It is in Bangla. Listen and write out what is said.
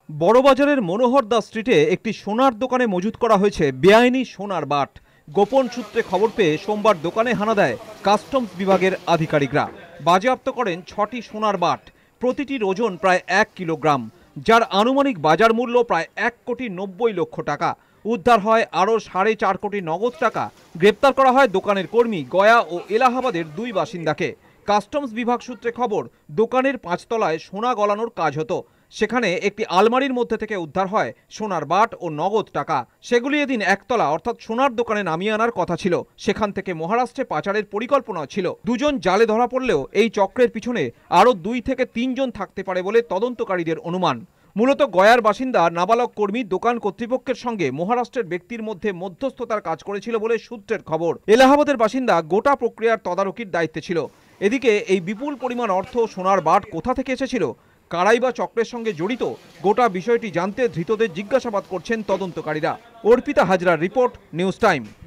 বড়বাজারের মনোহর দাস স্ট্রিটে একটি সোনার দোকানে মজুত করা হয়েছে বেআইনি সোনার বাট। গোপন সূত্রে খবর পেয়ে সোমবার দোকানে হানা দেয় কাস্টমস বিভাগের আধিকারিকরা। বাজেয়াপ্ত করেন 6টি সোনার বাট, প্রতিটির ওজন প্রায় 1 কিলোগ্রাম, যার আনুমানিক বাজার মূল্য প্রায় 1,90,00,000 টাকা। উদ্ধার হয় আরও 4.5 কোটি নগদ টাকা। গ্রেপ্তার করা হয় দোকানের কর্মী গয়া ও এলাহাবাদের 2 বাসিন্দাকে। কাস্টমস বিভাগ সূত্রে খবর, দোকানের 5 তলায় সোনা গলানোর কাজ হতো। সেখানে একটি আলমারির মধ্যে থেকে উদ্ধার হয় সোনার বাট ও নগদ টাকা। সেগুলি এদিন একতলা অর্থাৎ সোনার দোকানে নামিয়ে আনার কথা ছিল। সেখান থেকে মহারাষ্ট্রে পাচারের পরিকল্পনা ছিল। 2 জন জালে ধরা পড়লেও এই চক্রের পিছনে আরও 2 থেকে 3 জন থাকতে পারে বলে তদন্তকারীদের অনুমান। মূলত গয়ার বাসিন্দা নাবালক কর্মী দোকান কর্তৃপক্ষের সঙ্গে মহারাষ্ট্রের ব্যক্তির মধ্যে মধ্যস্থতার কাজ করেছিল বলে সূত্রের খবর। এলাহাবাদের বাসিন্দা গোটা প্রক্রিয়ার তদারকির দায়িত্বে ছিল। এদিকে এই বিপুল পরিমাণ অর্থ সোনার বাট কোথা থেকে এসেছিল, কারাই বা চক্রের সঙ্গে জড়িত, গোটা বিষয়টি জানতে ধৃতদের জিজ্ঞাসাবাদ করছেন তদন্তকারীরা। অর্পিতা হাজরার রিপোর্ট, নিউজ টাইম।